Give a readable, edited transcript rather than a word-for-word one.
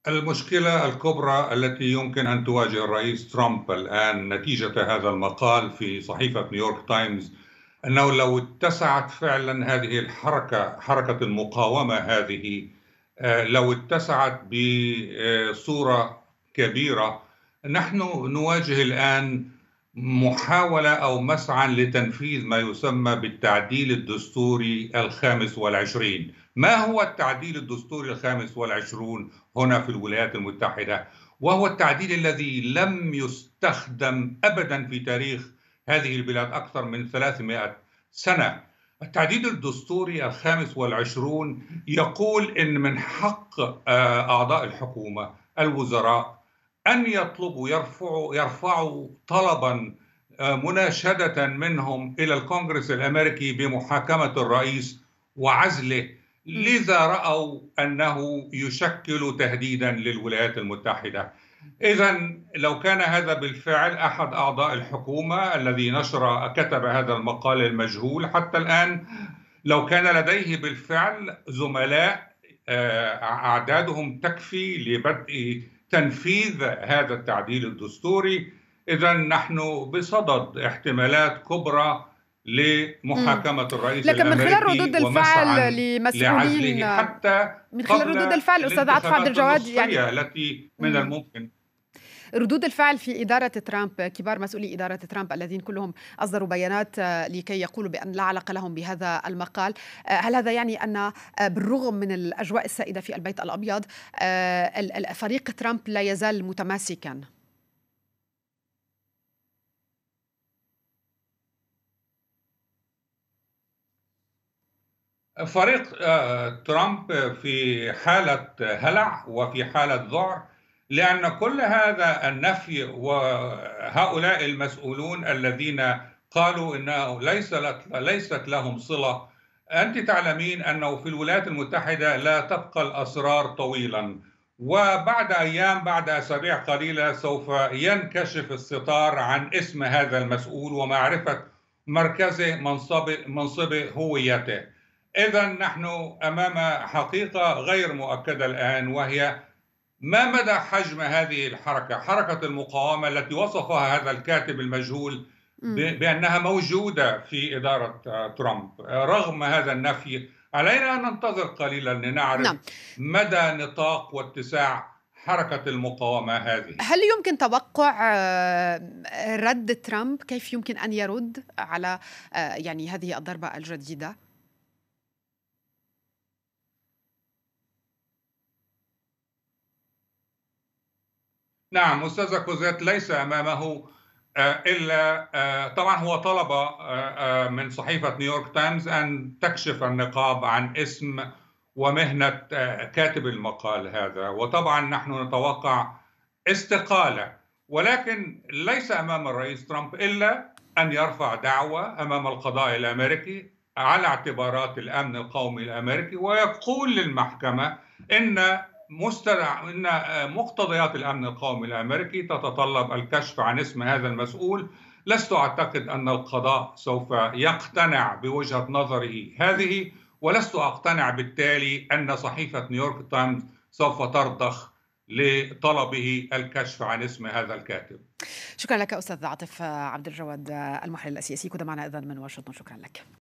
المشكلة الكبرى التي يمكن أن تواجه الرئيس ترامب الآن نتيجة هذا المقال في صحيفة نيويورك تايمز أنه لو اتسعت فعلا هذه الحركة، حركة المقاومة هذه، لو اتسعت بصورة كبيرة، نحن نواجه الآن محاولة أو مسعى لتنفيذ ما يسمى بالتعديل الدستوري الخامس والعشرين. ما هو التعديل الدستوري الخامس والعشرون هنا في الولايات المتحدة؟ وهو التعديل الذي لم يستخدم أبدا في تاريخ هذه البلاد أكثر من 300 سنة. التعديل الدستوري الخامس والعشرون يقول إن من حق أعضاء الحكومة الوزراء أن يطلبوا يرفعوا طلبا مناشدة منهم إلى الكونغرس الأمريكي بمحاكمة الرئيس وعزله، إمم. لذا رأوا أنه يشكل تهديدا للولايات المتحدة. إذا لو كان هذا بالفعل أحد أعضاء الحكومة الذي كتب هذا المقال المجهول حتى الآن، لو كان لديه بالفعل زملاء أعدادهم تكفي لبدء تنفيذ هذا التعديل الدستوري، إذا نحن بصدد احتمالات كبرى إمم. لمحاكمة الرئيس لكن من خلال الأمريكي ردود الفعل ومسعى لمسؤولين لعزله حتى من خلال قبل ردود الفعل أستاذ عاطف عبد الانتخابات الجواد يعني النصفية التي من إمم. الممكن. ردود الفعل في إدارة ترامب، كبار مسؤولي إدارة ترامب الذين كلهم أصدروا بيانات لكي يقولوا بأن لا علاقة لهم بهذا المقال. هل هذا يعني أن بالرغم من الأجواء السائدة في البيت الأبيض فريق ترامب لا يزال متماسكا؟ فريق ترامب في حالة هلع وفي حالة ذعر، لأن كل هذا النفي وهؤلاء المسؤولون الذين قالوا إنه ليست لهم صلة. أنت تعلمين أنه في الولايات المتحدة لا تبقى الأسرار طويلا، وبعد أيام، بعد أسابيع قليلة، سوف ينكشف الستار عن اسم هذا المسؤول ومعرفة مركزه، منصبه، هويته. إذا نحن أمام حقيقة غير مؤكدة الآن، وهي ما مدى حجم هذه الحركة، حركة المقاومة التي وصفها هذا الكاتب المجهول إمم. بأنها موجودة في إدارة ترامب. رغم هذا النفي علينا أن ننتظر قليلا لنعرف نعم. مدى نطاق واتساع حركة المقاومة هذه. هل يمكن توقع رد ترامب؟ كيف يمكن أن يرد على يعني هذه الضربة الجديدة؟ نعم أستاذة كوزيت، ليس أمامه إلا طبعا هو طلب من صحيفة نيويورك تايمز أن تكشف النقاب عن اسم ومهنة كاتب المقال هذا، وطبعا نحن نتوقع استقالة. ولكن ليس أمام الرئيس ترامب إلا أن يرفع دعوى أمام القضاء الأمريكي على اعتبارات الأمن القومي الأمريكي، ويقول للمحكمة إن إن مقتضيات الأمن القومي الأمريكي تتطلب الكشف عن اسم هذا المسؤول. لست أعتقد أن القضاء سوف يقتنع بوجهة نظره هذه، ولست أقتنع بالتالي أن صحيفة نيويورك تايمز سوف ترضخ لطلبه الكشف عن اسم هذا الكاتب. شكرا لك أستاذ عاطف عبد الجواد، المحلل السياسي، كنت معنا إذن من واشنطن. شكرا لك.